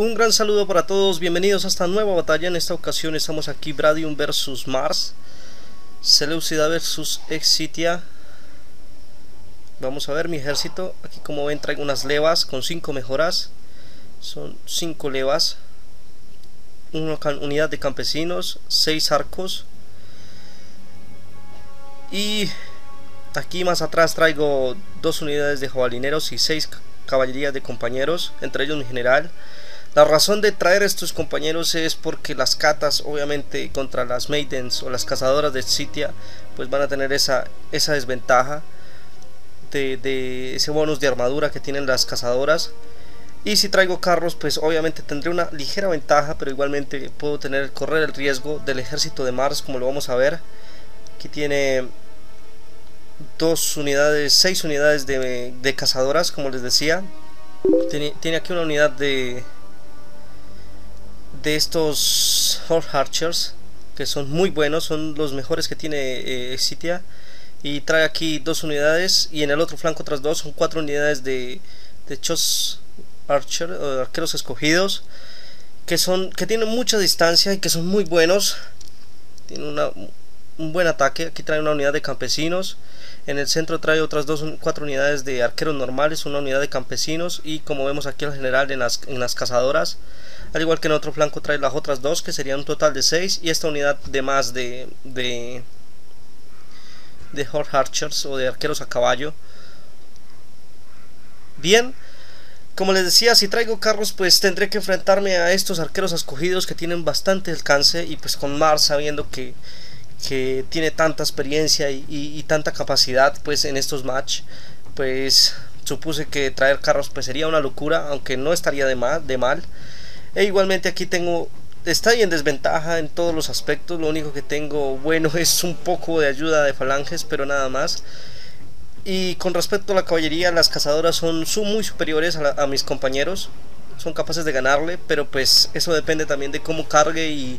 Un gran saludo para todos, bienvenidos a esta nueva batalla. En esta ocasión estamos aquí, Bradium versus Mars, Seleucida versus Excitia. Vamos a ver mi ejército. Aquí, como ven, traigo unas levas con 5 mejoras. Son 5 levas, una unidad de campesinos, 6 arcos. Y aquí más atrás traigo 2 unidades de jabalineros y 6 caballerías de compañeros, entre ellos mi general. La razón de traer estos compañeros es porque las catas, obviamente, contra las maidens o las cazadoras de Excitia, pues van a tener esa desventaja de ese bonus de armadura que tienen las cazadoras. Y si traigo carros, pues obviamente tendré una ligera ventaja, pero igualmente puedo correr el riesgo del ejército de Mars, como lo vamos a ver. Aquí tiene 6 unidades de cazadoras, como les decía. Tiene aquí una unidad de estos Horse Archers, que son muy buenos, son los mejores que tiene Excitia. Y trae aquí 2 unidades, y en el otro flanco otras 2, son 4 unidades de Chosen Archer, arqueros escogidos, que tienen mucha distancia y que son muy buenos. Tienen un buen ataque. Aquí trae una unidad de campesinos. En el centro trae otras 4 unidades de arqueros normales, una unidad de campesinos, y como vemos aquí al general en las cazadoras. Al igual que en otro flanco trae las otras 2, que serían un total de 6, y esta unidad de más de Horse Archers o de arqueros a caballo. Bien, como les decía, si traigo carros, pues tendré que enfrentarme a estos arqueros escogidos que tienen bastante alcance, y pues con Mars, sabiendo que tiene tanta experiencia y tanta capacidad pues en estos match, pues supuse que traer carros pues sería una locura, aunque no estaría de mal. E igualmente aquí estoy en desventaja en todos los aspectos. Lo único que tengo bueno es un poco de ayuda de falanges, pero nada más. Y con respecto a la caballería, las cazadoras son muy superiores a mis compañeros. Son capaces de ganarle, pero pues eso depende también de cómo cargue y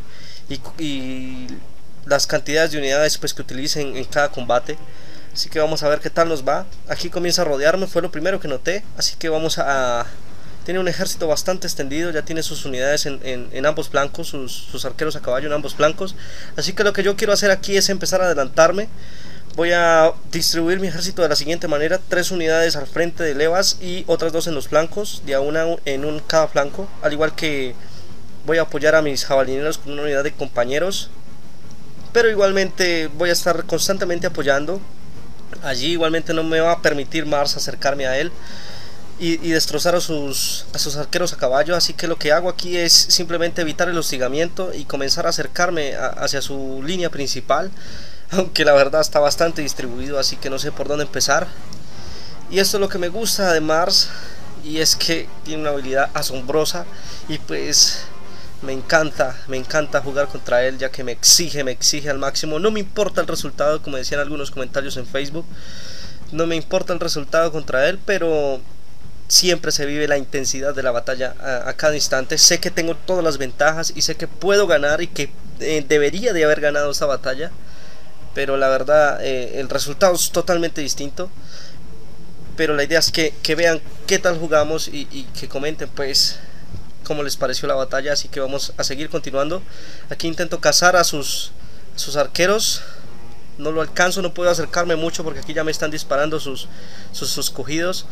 las cantidades de unidades pues que utilicen en cada combate. Así que vamos a ver qué tal nos va. Aquí comienza a rodearme, fue lo primero que noté. Así que vamos a... Tiene un ejército bastante extendido, ya tiene sus unidades en ambos flancos, sus arqueros a caballo en ambos flancos. Así que lo que yo quiero hacer aquí es empezar a adelantarme. Voy a distribuir mi ejército de la siguiente manera: 3 unidades al frente de levas y otras 2 en los flancos, de a una en cada flanco. Al igual que voy a apoyar a mis jabalineros con una unidad de compañeros, pero igualmente voy a estar constantemente apoyando. Allí igualmente no me va a permitir Mars acercarme a él y destrozar a sus arqueros a caballo. Así que lo que hago aquí es simplemente evitar el hostigamiento y comenzar a acercarme hacia su línea principal, aunque la verdad está bastante distribuido, así que no sé por dónde empezar. Y esto es lo que me gusta de Mars, y es que tiene una habilidad asombrosa, y pues me encanta jugar contra él, ya que me exige al máximo. No me importa el resultado, como decían algunos comentarios en Facebook, no me importa el resultado contra él, pero siempre se vive la intensidad de la batalla a cada instante. Sé que tengo todas las ventajas y sé que puedo ganar, y que debería de haber ganado esta batalla, pero la verdad el resultado es totalmente distinto. Pero la idea es que vean qué tal jugamos y que comenten pues cómo les pareció la batalla. Así que vamos a seguir continuando. Aquí intento cazar a sus arqueros. No lo alcanzo, no puedo acercarme mucho porque aquí ya me están disparando sus cogidos,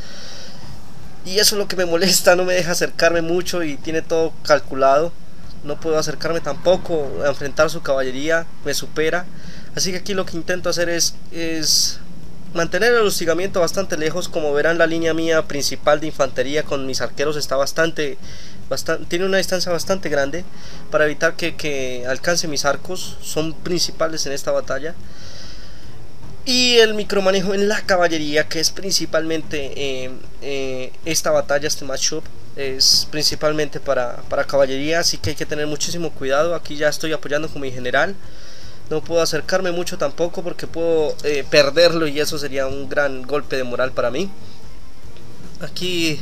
y eso es lo que me molesta. No me deja acercarme mucho y tiene todo calculado. No puedo acercarme tampoco a enfrentar su caballería, me supera. Así que aquí lo que intento hacer es mantener el hostigamiento bastante lejos. Como verán, la línea mía principal de infantería con mis arqueros está tiene una distancia bastante grande para evitar que alcance mis arcos. Son principales en esta batalla. Y el micromanejo en la caballería, que es principalmente esta batalla, este matchup es principalmente para caballería, así que hay que tener muchísimo cuidado. Aquí ya estoy apoyando con mi general. No puedo acercarme mucho tampoco porque puedo perderlo, y eso sería un gran golpe de moral para mí. Aquí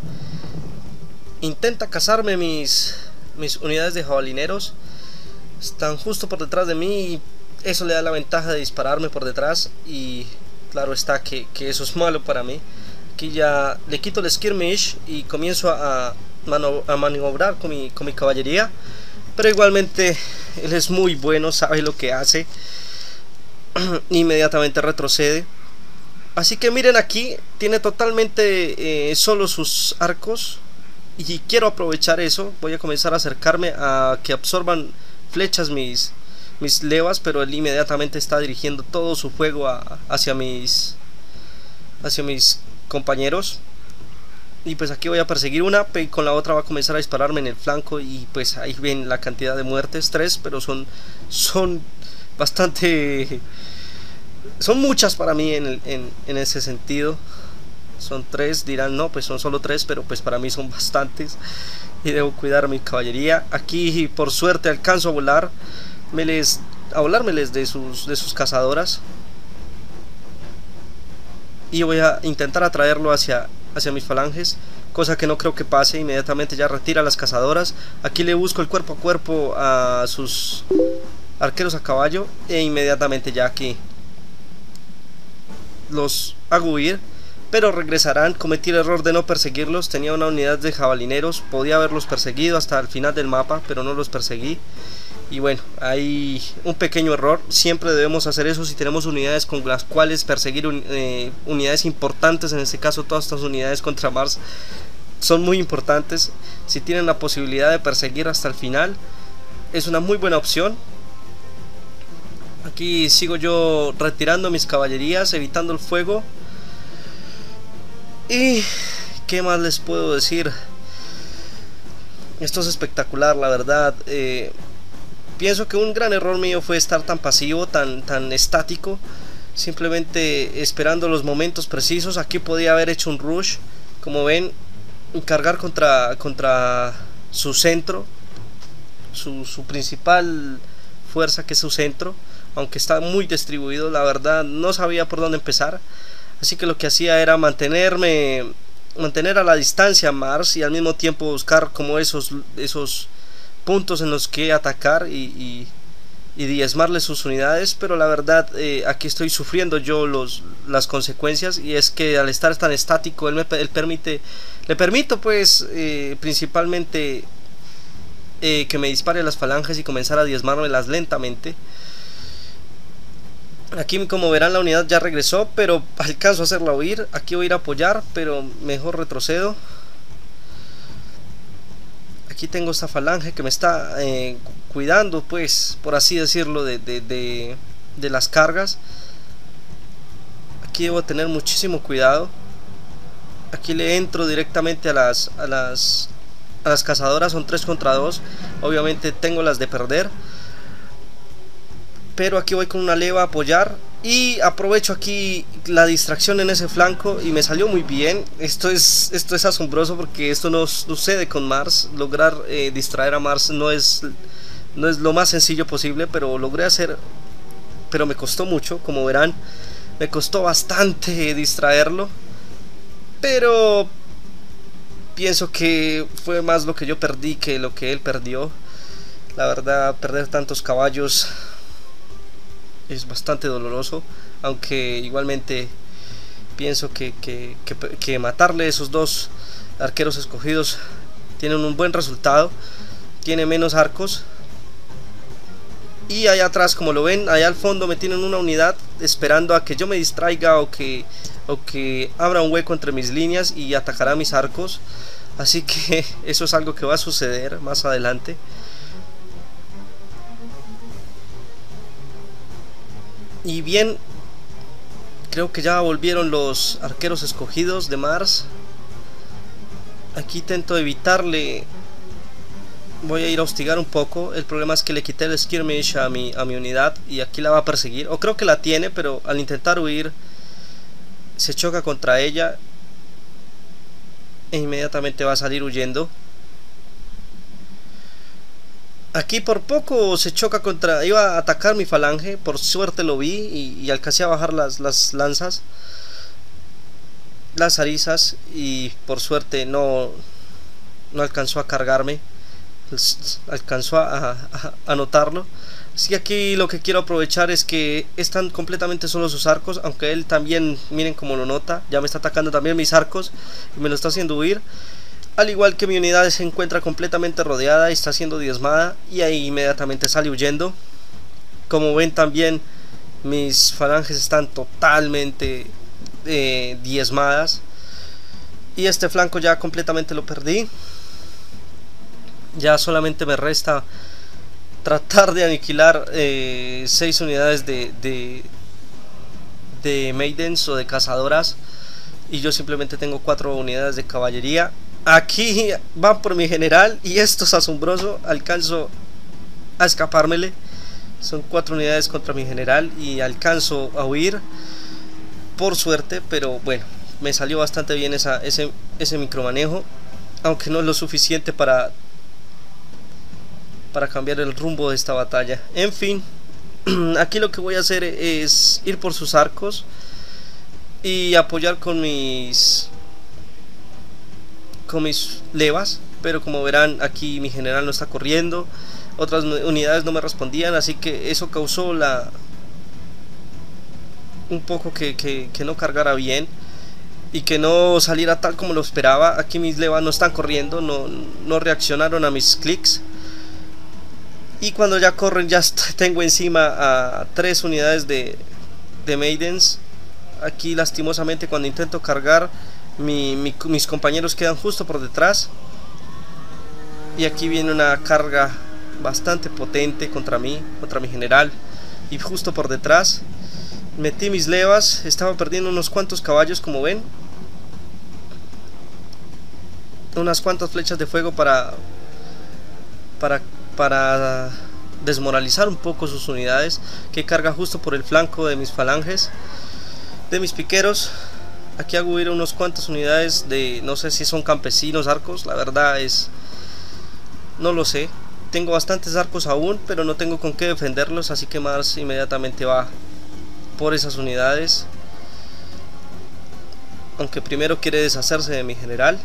intenta cazarme mis unidades de jabalineros. Están justo por detrás de mí, y eso le da la ventaja de dispararme por detrás, y claro está que eso es malo para mí. Aquí ya le quito el skirmish y comienzo a a maniobrar con mi caballería, pero igualmente él es muy bueno, sabe lo que hace. Inmediatamente retrocede. Así que miren, aquí tiene totalmente solo sus arcos, y quiero aprovechar eso. Voy a comenzar a acercarme a que absorban flechas mis levas, pero él inmediatamente está dirigiendo todo su fuego hacia mis compañeros. Y pues aquí voy a perseguir una, y con la otra va a comenzar a dispararme en el flanco, y pues ahí ven la cantidad de muertes, 3, pero son bastante, son muchas para mí en ese sentido. Son 3, dirán no, pues son solo 3, pero pues para mí son bastantes y debo cuidar mi caballería. Aquí por suerte alcanzo a volármeles de sus cazadoras, y voy a intentar atraerlo hacia mis falanges, cosa que no creo que pase. Inmediatamente ya retira las cazadoras. Aquí le busco el cuerpo a cuerpo a sus arqueros a caballo, e inmediatamente ya aquí los hago huir, pero regresarán. Cometí el error de no perseguirlos, tenía una unidad de jabalineros, podía haberlos perseguido hasta el final del mapa, pero no los perseguí. Y bueno, hay un pequeño error. Siempre debemos hacer eso si tenemos unidades con las cuales perseguir unidades importantes. En este caso todas estas unidades contra Mars son muy importantes. Si tienen la posibilidad de perseguir hasta el final, es una muy buena opción. Aquí sigo yo retirando mis caballerías, evitando el fuego. Y qué más les puedo decir, esto es espectacular, la verdad. Pienso que un gran error mío fue estar tan pasivo, tan estático, simplemente esperando los momentos precisos. Aquí podía haber hecho un rush, como ven, cargar contra su centro, su principal fuerza, que es su centro, aunque está muy distribuido. La verdad no sabía por dónde empezar, así que lo que hacía era mantener a la distancia a Mars, y al mismo tiempo buscar como esos puntos en los que atacar y diezmarle sus unidades. Pero la verdad, aquí estoy sufriendo yo las consecuencias, y es que al estar tan estático le permito pues principalmente que me dispare las falanges y comenzar a diezmármelas lentamente. Aquí, como verán, la unidad ya regresó, pero alcanzo a hacerla huir. Aquí voy a ir a apoyar, pero mejor retrocedo. Aquí tengo esta falange que me está cuidando, pues, por así decirlo, de las cargas. Aquí debo tener muchísimo cuidado. Aquí le entro directamente a las cazadoras. Son 3 contra 2. Obviamente tengo las de perder, pero aquí voy con una leva a apoyar, y aprovecho aquí la distracción en ese flanco, y me salió muy bien. Esto es asombroso, porque esto no sucede con Mars. Lograr distraer a Mars no es lo más sencillo posible, pero logré hacer, pero me costó mucho. Como verán, me costó bastante distraerlo, pero pienso que fue más lo que yo perdí que lo que él perdió. La verdad, perder tantos caballos es bastante doloroso, aunque igualmente pienso que matarle a esos 2 arqueros escogidos tienen un buen resultado. Tiene menos arcos, y allá atrás, como lo ven, allá al fondo me tienen una unidad esperando a que yo me distraiga o que abra un hueco entre mis líneas, y atacará mis arcos. Así que eso es algo que va a suceder más adelante. Y bien, creo que ya volvieron los arqueros escogidos de Mars. Aquí intento evitarle. Voy a ir a hostigar un poco. El problema es que le quité el skirmish a mi unidad, y aquí la va a perseguir, o creo que la tiene, pero al intentar huir se choca contra ella, e inmediatamente va a salir huyendo. Aquí por poco se choca iba a atacar mi falange, por suerte lo vi, y alcancé a bajar las lanzas, las arizas, y por suerte no alcanzó a cargarme, alcanzó a notarlo. Así que aquí lo que quiero aprovechar es que están completamente solos sus arcos, aunque él también, miren cómo lo nota, ya me está atacando también mis arcos y me lo está haciendo huir. Al igual que mi unidad se encuentra completamente rodeada y está siendo diezmada, y ahí inmediatamente sale huyendo. Como ven también mis falanges están totalmente diezmadas, y este flanco ya completamente lo perdí. Ya solamente me resta tratar de aniquilar 6 unidades de maidens o de cazadoras, y yo simplemente tengo 4 unidades de caballería. Aquí van por mi general y esto es asombroso, alcanzo a escapármele. Son 4 unidades contra mi general y alcanzo a huir por suerte, pero bueno, me salió bastante bien ese micromanejo, aunque no es lo suficiente para cambiar el rumbo de esta batalla. En fin, aquí lo que voy a hacer es ir por sus arcos y apoyar con mis levas, pero como verán aquí mi general no está corriendo, otras unidades no me respondían, así que eso causó un poco que no cargara bien y que no saliera tal como lo esperaba. Aquí mis levas no están corriendo, no reaccionaron a mis clics, y cuando ya corren ya tengo encima a 3 unidades de maidens. Aquí lastimosamente cuando intento cargar mis compañeros quedan justo por detrás, y aquí viene una carga bastante potente contra mí, contra mi general, y justo por detrás metí mis levas. Estaba perdiendo unos cuantos caballos, como ven, unas cuantas flechas de fuego para desmoralizar un poco sus unidades, que carga justo por el flanco de mis falanges, de mis piqueros. Aquí hago huir unos cuantas unidades de, no sé si son campesinos, arcos, la verdad no lo sé. Tengo bastantes arcos aún, pero no tengo con qué defenderlos, así que Mars inmediatamente va por esas unidades, aunque primero quiere deshacerse de mi general.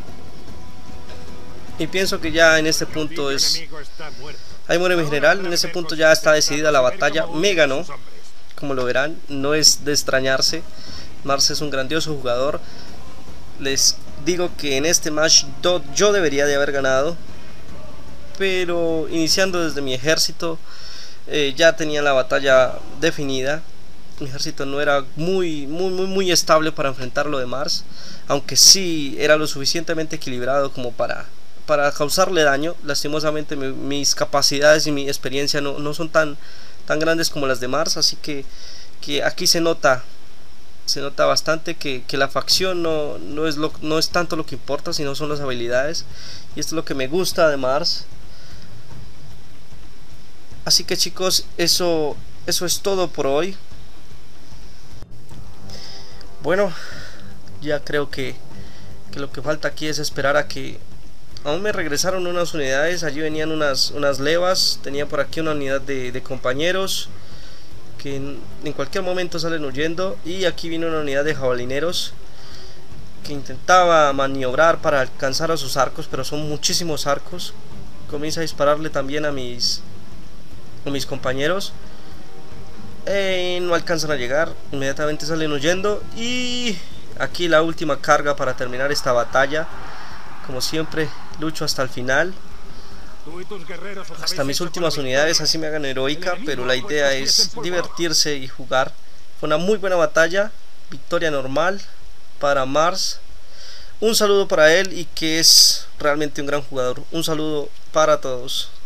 Y pienso que ya en este punto ahí muere mi general. En este punto ya está decidida la batalla. Me ganó, como lo verán, no es de extrañarse. Mars es un grandioso jugador. Les digo que en este match yo debería de haber ganado, pero iniciando desde mi ejército ya tenía la batalla definida. Mi ejército no era muy estable para enfrentar lo de Mars, aunque sí era lo suficientemente equilibrado como para causarle daño. Lastimosamente mis capacidades y mi experiencia no son tan grandes como las de Mars, así que aquí se nota bastante que la facción no es tanto lo que importa, sino son las habilidades, y esto es lo que me gusta de Mars. Así que chicos, eso es todo por hoy. Bueno, ya creo que lo que falta aquí es esperar a que aún me regresaron unas unidades. Allí venían unas levas, tenía por aquí una unidad de compañeros que en cualquier momento salen huyendo, y aquí viene una unidad de jabalineros que intentaba maniobrar para alcanzar a sus arcos, pero son muchísimos arcos. Comienza a dispararle también a mis compañeros, no alcanzan a llegar, inmediatamente salen huyendo, y aquí la última carga para terminar esta batalla. Como siempre, lucho hasta el final, hasta mis últimas unidades, así me hagan heroica, pero la idea es divertirse y jugar. Fue una muy buena batalla, victoria normal para Mars. Un saludo para él, y que es realmente un gran jugador. Un saludo para todos.